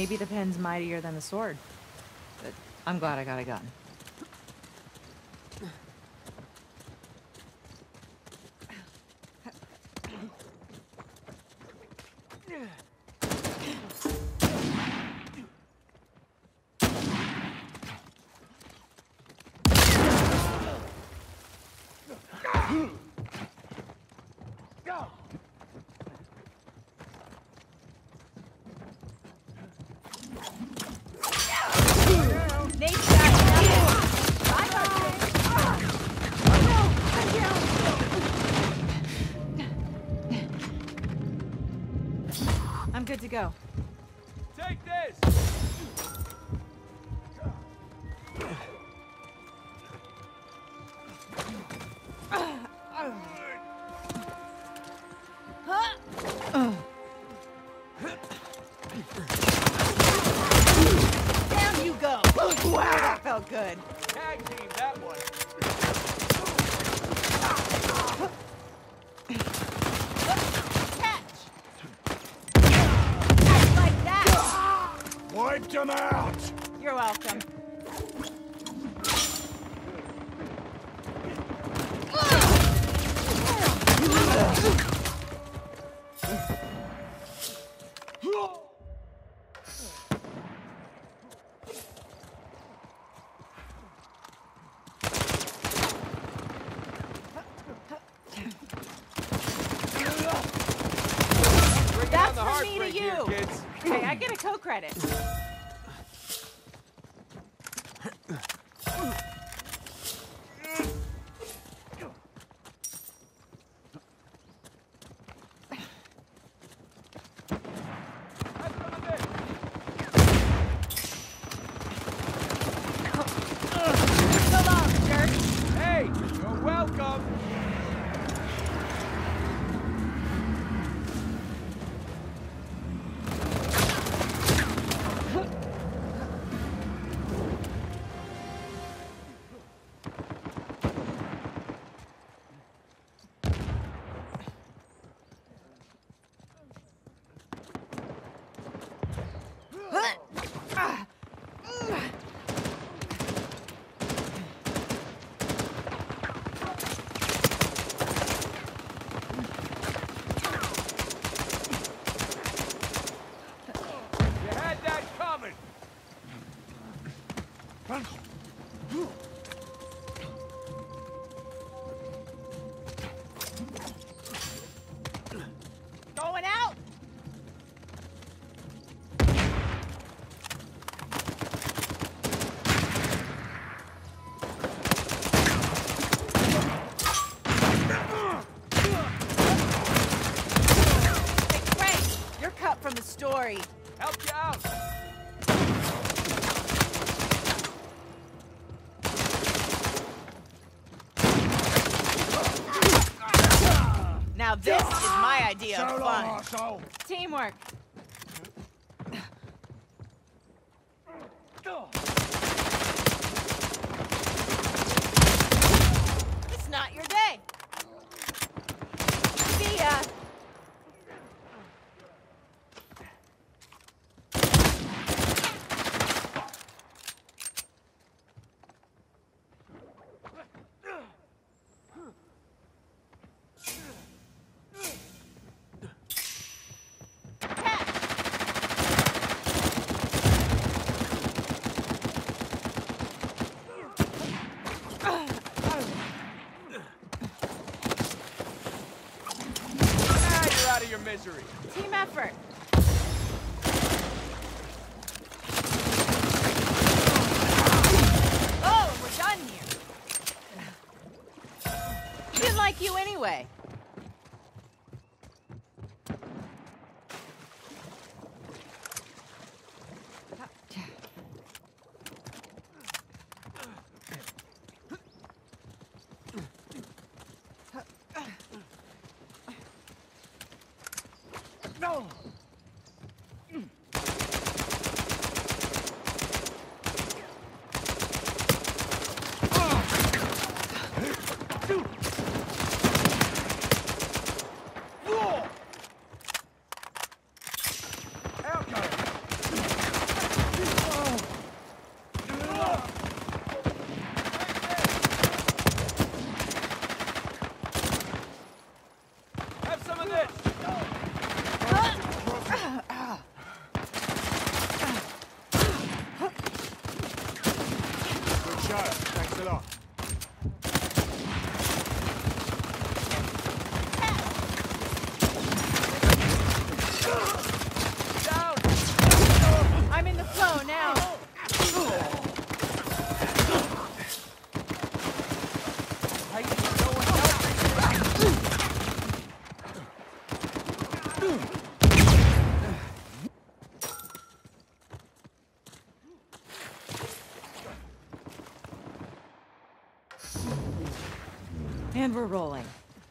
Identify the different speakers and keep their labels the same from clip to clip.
Speaker 1: Maybe the pen's mightier than the sword. But I'm glad I got a gun. I'm good to go.
Speaker 2: Take this!
Speaker 1: Down you go! Wow, that felt good.
Speaker 2: Tag team that one.
Speaker 3: Wiped him out!
Speaker 1: You're welcome. That's from me to you.
Speaker 2: Here, kids.
Speaker 1: Hey, I get a co-credit.
Speaker 2: Hey, you're welcome. You had that coming.
Speaker 1: Going out! Hey, Frank, you're cut from the story.
Speaker 2: Help you out.
Speaker 1: Now this is my idea
Speaker 3: So
Speaker 1: of
Speaker 3: long,
Speaker 1: fun.
Speaker 3: arsehole!
Speaker 1: Teamwork. It's not your day. See ya.
Speaker 2: Ah, you're out of your misery.
Speaker 1: Team effort. Oh, we're done here. Didn't like you anyway.
Speaker 3: No!
Speaker 1: And we're rolling.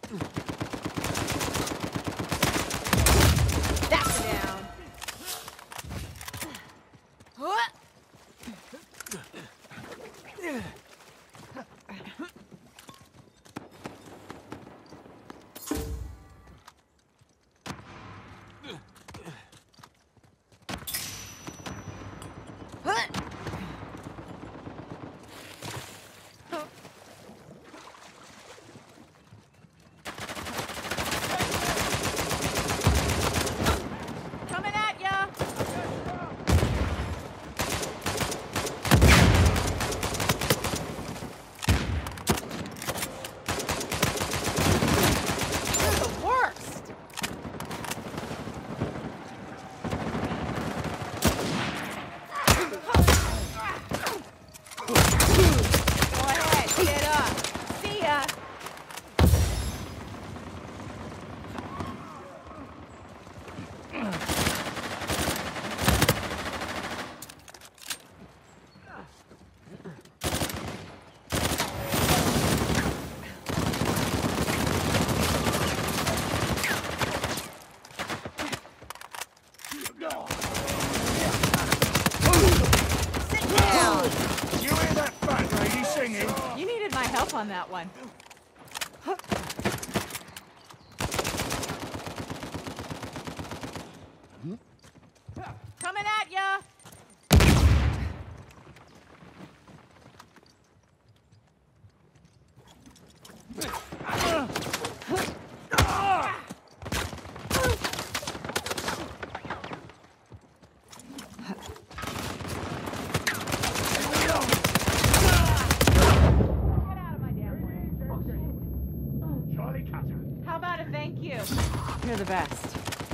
Speaker 1: That's down. Coming at ya! You're the worst! Go ahead, get up. See ya! Sit down!
Speaker 3: You hear that fat lady singing?
Speaker 1: You needed my help on that one. Coming at ya! Get out of my damn way.
Speaker 3: Charlie Cutter.
Speaker 1: How about a thank you? You're the best.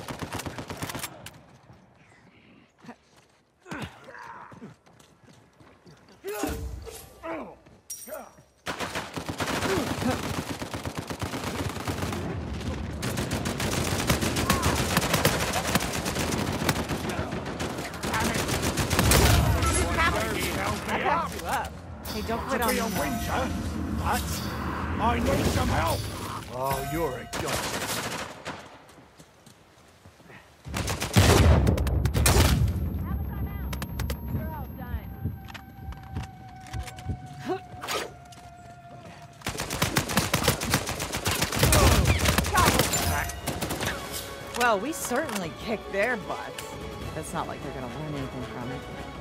Speaker 1: I backed you up. Hey, don't quit on
Speaker 3: Be
Speaker 1: me.
Speaker 3: a
Speaker 1: now.
Speaker 3: winter, but I need some help. Oh, you're a god.
Speaker 1: Have a time out. You're all done. Well, we certainly kicked their butts. It's not like they're gonna learn anything from it.